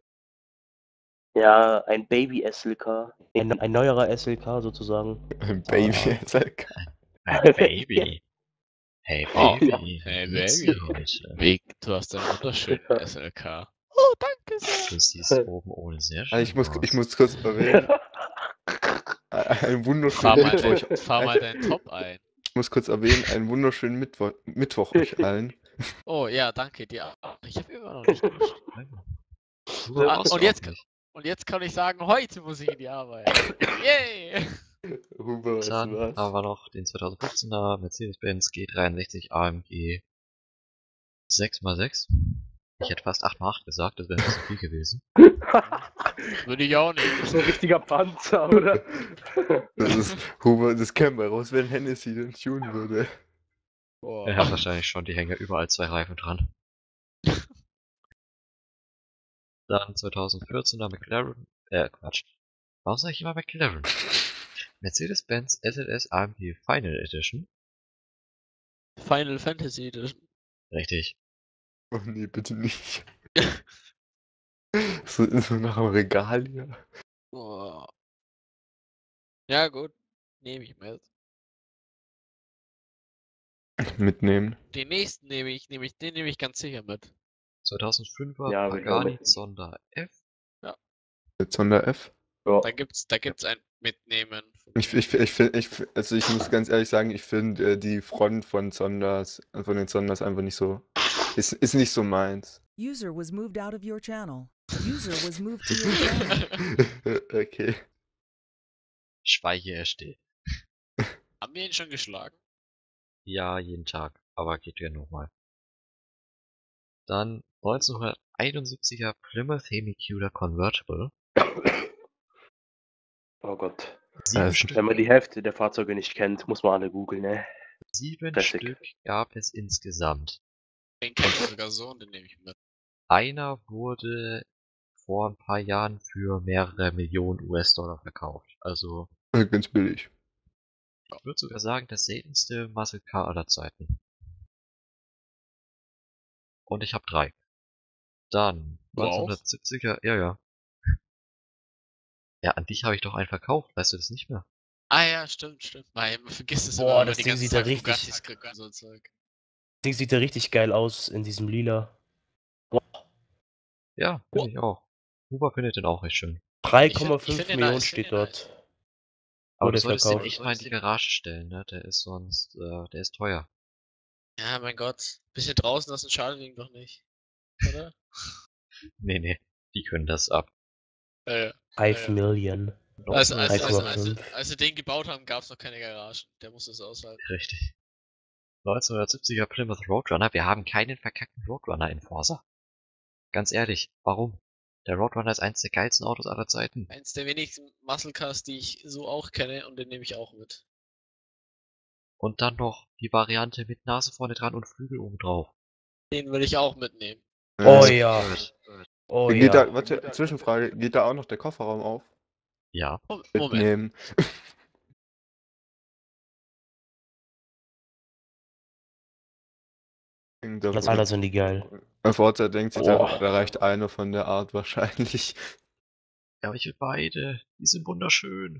Ja, ein Baby SLK. Ein neuerer SLK sozusagen. Ein Baby Ah. SLK. Hey, Baby. Hey, Oh, Baby. hey, wie geht's Baby. dir heute? Weg, du hast einen wunderschönen SLK. Oh, danke sehr. Du siehst oben ohne sehr schön Also ich aus. muss kurz erwähnen, ein wunderschönen Mittwoch. Fahr mal deinen Top ein. Ich muss kurz erwähnen, einen wunderschönen Mittwoch euch allen. Oh ja, danke dir. Ich habe immer noch nicht geduscht. Du brauchst und du jetzt- auch nicht. Und jetzt kann ich sagen, heute muss ich in die Arbeit. Yay! Huber, weißt Dann du was? haben wir noch den 2015er Mercedes-Benz G63 AMG 6x6. Ich hätte fast 8x8 gesagt, das wäre nicht so viel gewesen. Würde ich auch nicht. So ein richtiger Panzer, oder? Das ist, Hubert, das kennen wir raus, wenn Hennessy den tunen würde. Boah. Er hat wahrscheinlich schon die Hänger überall 2 Reifen dran. Dann 2014er McLaren, Quatsch. Warum sag ich immer McLaren? Mercedes-Benz SLS AMG Final Edition. Final Fantasy Edition. Richtig. Oh nee, bitte nicht. So nach dem Regal hier. Boah. Ja, gut. Nehme ich mit. Mitnehmen. Den nächsten den nehme ich ganz sicher mit. 2005er Ja, will ich auch Pagani mitnehmen. Zonda F. Mit Sonder F. Ja. Da gibt's ein Mitnehmen. Also ich muss ganz ehrlich sagen, ich finde die Front von den Sonders einfach nicht so. Ist nicht so meins. User was moved out of your channel. User was moved to your channel. Okay. Speiche ersteht. Haben wir ihn schon geschlagen? Ja, jeden Tag. Aber geht ja nochmal. Dann 1971er Plymouth Hemicular Convertible. Oh Gott. 7 Also, Stück, Wenn man die Hälfte der Fahrzeuge nicht kennt, muss man alle googeln, ne? 7 Classic. Stück gab es insgesamt. Den kennt ich sogar so und den nehme ich mit. Einer wurde vor ein paar Jahren für mehrere Millionen US-Dollar verkauft. Also, ganz billig. ich würde sogar sagen, das seltenste Muscle Car aller Zeiten. Und ich habe 3. Dann Du auch? 1970er, ja. Ja, an dich habe ich doch einen verkauft, weißt du das nicht mehr? Ah ja, stimmt. Nein, man vergisst es Boah, immer, wenn man das die Ding ganze sieht ja Zeit richtig- Bugattis kriegt und so Zeug. Das Ding sieht ja richtig geil aus in diesem Lila. Ja, finde ich auch. Huber findet den auch recht schön. 3,5 ich find den Millionen nice, steht find den dort. Aber Wurde du solltest den verkauft. nicht mal in die Garage stellen, ne? Der ist sonst, der ist teuer. Ja, mein Gott. Bisschen draußen lassen schadet ihm doch nicht. Oder? Nee, die können das ab. 5 Million. Als 3,5. sie den gebaut haben, gab es noch keine Garagen. Der musste es aushalten. Richtig. 1970er Plymouth Roadrunner. Wir haben keinen verkackten Roadrunner in Forza. Ganz ehrlich, warum? Der Roadrunner ist eins der geilsten Autos aller Zeiten. Eins der wenigsten Muscle Cars, die ich so auch kenne, und den nehme ich auch mit. Und dann noch die Variante mit Nase vorne dran und Flügel oben drauf. Den will ich auch mitnehmen. Oh ja. Oh Geht ja. da, warte, Zwischenfrage, geht da auch noch der Kofferraum auf? Ja. Moment. Mitnehmen. Das Alter sind die geil. Forza denkt sich, Oh. da reicht eine von der Art wahrscheinlich. Ja, aber ich will beide. Die sind wunderschön.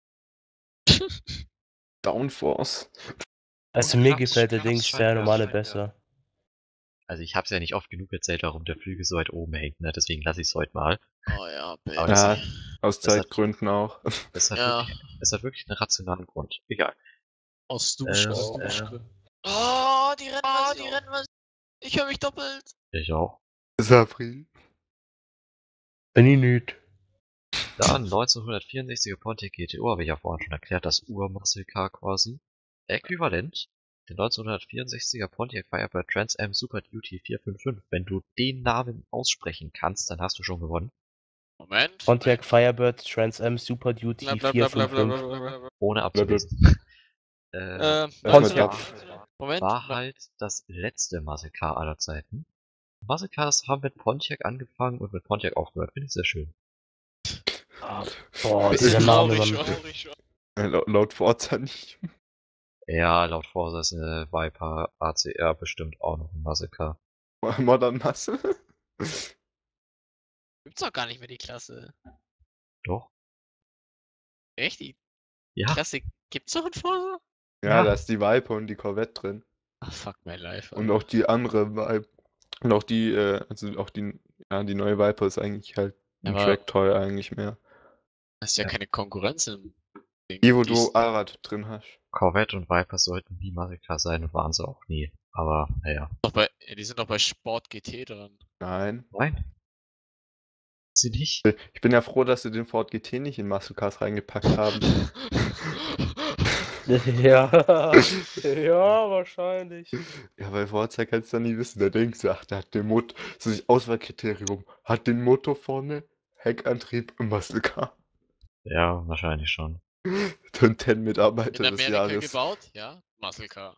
Downforce. Also mir Platz- gefällt der Platz Dings scheint der ja- normale scheint ja- besser. Also ich hab's ja nicht oft genug erzählt, warum der Flügel so weit oben hängt, ne? Deswegen lasse ich es heute mal. Oh ja, Aber Baby. Ja, aus das hat- Zeitgründen auch. Es hat, Ja. es hat wirklich einen rationalen Grund. Egal. Aus Ähm, Duschgründen. Oh, die Rennversion. Ich höre mich doppelt. Ich auch. Safri. Bin ich nicht. Dann 1964er Pontiac GTO, habe ich ja vorhin schon erklärt, das Ur-Muscle Car quasi. Äquivalent. Der 1964er Pontiac Firebird Trans Am Super Duty 455. Wenn du den Namen aussprechen kannst, dann hast du schon gewonnen. Moment. Pontiac Firebird Trans Am Super Duty Blablabla. 455. Ohne abzulesen. Lass mal Pontiac. Moment. War halt das letzte Muscle Car aller Zeiten. Muscle Cars haben mit Pontiac angefangen und mit Pontiac aufgehört. Finde ich sehr schön. Boah, dieser Name, Mann. Traurig. Laut Forza nicht. Ja, laut Forza ist eine Viper ACR bestimmt auch noch ein Muscle Car. Modern Muscle. Gibt's doch gar nicht mehr die Klasse. Doch? Echt? Die Ja. Klasse gibt's doch in Forza? Ja, Ja. da ist die Viper und die Corvette drin. Ach, fuck my life. Und auch die andere Viper. Und auch die, die neue Viper ist eigentlich halt ein Aber- Track-Toy eigentlich mehr. Das ist ja keine Konkurrenz im Ding. Die, wo Die ist- du Allrad drin hast. Corvette und Viper sollten nie Muscle Car sein und waren sie auch nie. Aber, naja. die sind doch bei Sport GT dran. Nein. Nein. Sie nicht? Ich bin ja froh, dass sie den Ford GT nicht in Muscle Cars reingepackt haben. Ja. Ja, wahrscheinlich. Ja, bei Forza kannst du ja nie wissen. Da denkst du, ach, der hat den Motor. So das Auswahlkriterium. Hat den Motor vorne, Heckantrieb im Muscle Car. Ja, wahrscheinlich schon. Dann 10 In Mitarbeiter des Amerika Jahres. gebaut, ja, Muscle Car.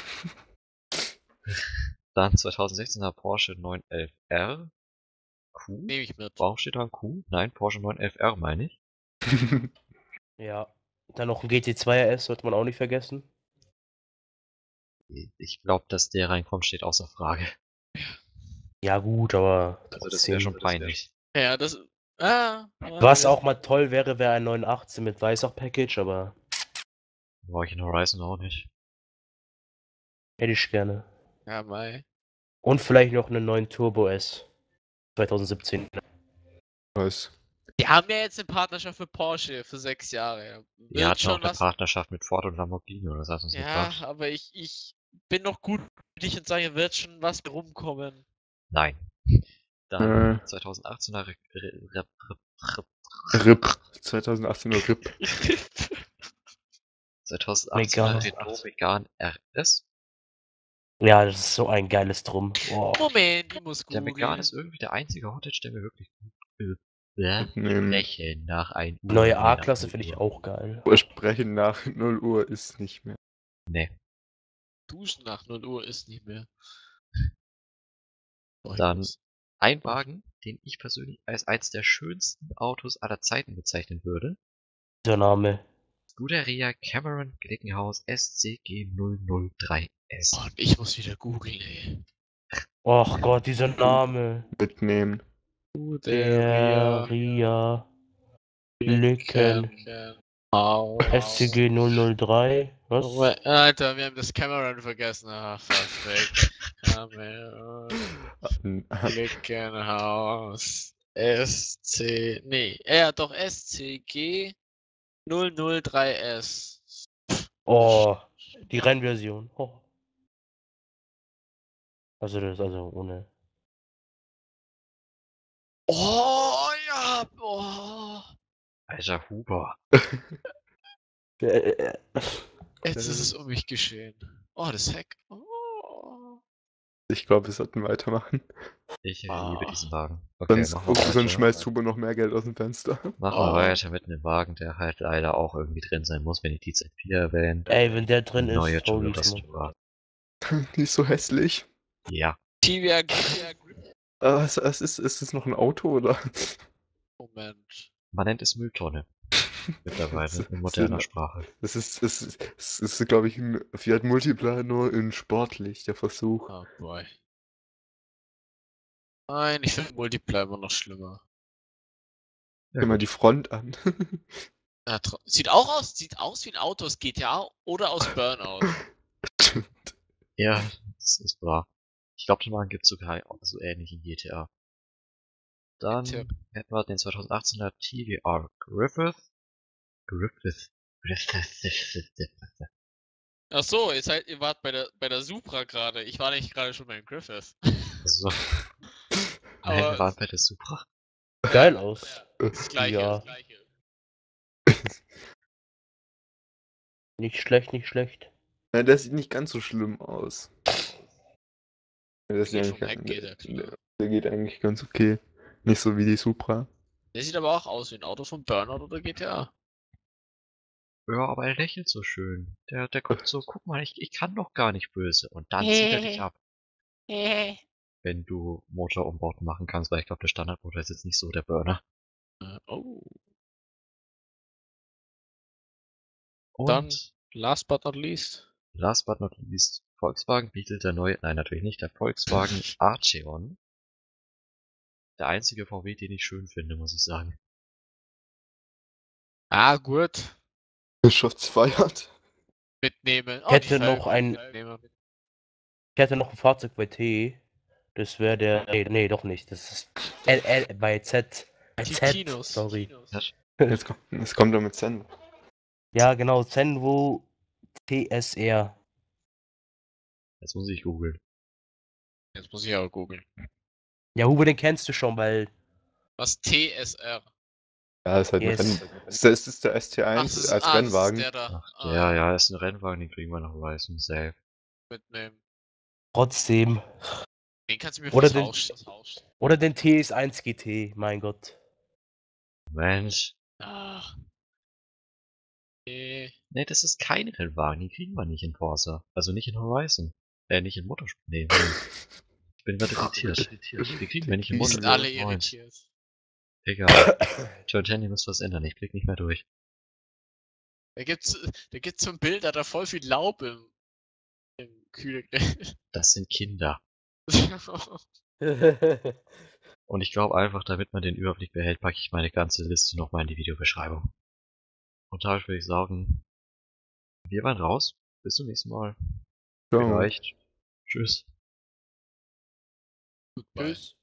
Dann 2016er Porsche 911R. Q? Nehme ich mit. Warum steht da ein Q? Nein, Porsche 911R meine ich. Ja. Dann noch ein GT2 RS, sollte man auch nicht vergessen. Ich glaube, dass der reinkommt, steht außer Frage. Ja, gut, aber. Also das wäre schon peinlich. Ja, das. Ah, Was auch mal toll wäre, wäre ein 918 mit Weißach-Package, aber Brauche ich in Horizon auch nicht. hätte ich gerne. Ja, Mai. Und vielleicht noch einen neuen Turbo S. 2017. Was? Die haben ja jetzt eine Partnerschaft mit Porsche für 6 Jahre. Die Wird hatten auch schon eine was. Partnerschaft mit Ford und Lamborghini, oder was hast du uns Ja, gebracht? aber ich bin noch gut für dich und sage, wird schon was rumkommen. Nein. Dann 2018er RIP. 2018er RIP. 2018er Megane. Renault Megane RS. Ja, das ist so ein geiles Drum. Oh. Moment, ich muss Der Megane ist googeln. irgendwie der einzige Hottage, der mir wirklich Mitnehmen. lächeln nach 1 Uhr. Neue nee, nach A-Klasse 0 finde ich Uhr. auch geil. Sprechen nach 0 Uhr ist nicht mehr. Nee. Duschen nach 0 Uhr ist nicht mehr. Boah, ich Dann muss- ein Wagen, den ich persönlich als eins der schönsten Autos aller Zeiten bezeichnen würde. Dieser Name. Scuderia Cameron Glickenhaus SCG 003S. Boah, ich muss wieder googeln, ey. Och Gott, dieser Name. Mitnehmen. Der Ria Lücken. SCG 003. Was? Alter, wir haben das Cameron vergessen. Ah, fast weg. Cameron. Glickenhaus. SC. Nee, ja, doch SCG 003S. Oh, die Rennversion. Oh. Also das, also ohne. Oh, ja, boah. Alter Huber. Jetzt ist es um mich geschehen. Oh, das Heck. Oh. Ich glaube, wir sollten weitermachen. Ich Ah. liebe diesen Wagen. Okay, Sonst, machen wir sonst weiter. schmeißt Huber noch mehr Geld aus dem Fenster. Machen wir weiter mit einem Wagen, der halt leider auch irgendwie drin sein muss, wenn ich die Z4 erwähne. Ey, wenn der drin Neue ist, holy Toyota smoke. Supra. Nicht so hässlich. Ja. Tibia, Ist es noch ein Auto oder? Moment. Man nennt es Mülltonne. Mittlerweile in moderner Sprache. Es ist, glaube ich, ein Fiat Multipla nur in sportlich, der Versuch. Oh boy. Nein, ich finde Multiplayer immer noch schlimmer. Ja, Immer gut. die Front an. Ja, sieht aus wie ein Auto aus GTA oder aus Burnout. Ja, das ist wahr. Ich glaube, den Wagen gibt es sogar so ähnlich in GTA. Dann Tipp. hätten wir den 2018er TVR Griffith. Ach so, ihr wart bei der Supra gerade. Ich war nicht gerade schon beim Griffith. So. Nein, wir Aber waren bei der Supra. Geil aus. das gleiche, Ja. das gleiche. Nicht schlecht, nicht schlecht. Ja, der sieht nicht ganz so schlimm aus. Ja, das Geht ist vom eigentlich- Heck, geht er klar. der geht eigentlich ganz okay. Nicht so wie die Supra. Der sieht aber auch aus wie ein Auto von Burnout oder GTA. Ja, aber er lächelt so schön. Der guckt so, guck mal, ich kann doch gar nicht böse. Und dann zieht er dich ab. Wenn du Motorumbauten machen kannst, weil ich glaube, der Standardmotor ist jetzt nicht so der Burner. Oh. Und Dann, last but not least. last but not least, Volkswagen bietet der neue, nein, natürlich nicht, der Volkswagen Arteon. Der einzige VW, den ich schön finde, muss ich sagen. Ah, gut. Shots feiert. Mitnehmen. Hätte die noch ein- Mitnehmen. Ich hätte noch ein Fahrzeug bei T. Das wäre der. Nee, doch nicht. Das ist LL bei Z. Bei Z. Tinos. Sorry. Jetzt kommt er mit Zen. Ja, genau. Zenvo TSR. Jetzt muss ich googeln. Jetzt muss ich aber googeln. Ja, Huber, den kennst du schon, weil. Was TSR? Ja, ist halt ein Yes. Rennen. Ist das der Ach, ST1 als das Rennwagen? ist der da. Ach, ja, ist ein Rennwagen, den kriegen wir noch Horizon safe. Mitnehmen. Trotzdem. Den kannst du mir Oder vertauschen. Oder den TS1 GT, mein Gott. Mensch. Ach. Nee. Nee, das ist kein Rennwagen, den kriegen wir nicht in Forza. Also nicht in Horizon. Nicht in Motorsport. Nee. Ich bin gerade irritiert. Die kriegen wir nicht in Die sind Motorsport. alle irritiert. Egal. George Henry muss was ändern, ich blick nicht mehr durch. Da gibt's so ein Bild, da hat er voll viel Laub im Kühlgrill. Das sind Kinder. Und ich glaube einfach, damit man den Überblick behält, packe ich meine ganze Liste nochmal in die Videobeschreibung. Und dadurch würde ich sagen, wir waren raus. Bis zum nächsten Mal. Ciao. Vielleicht. Tschüss. Goodbye. Tschüss.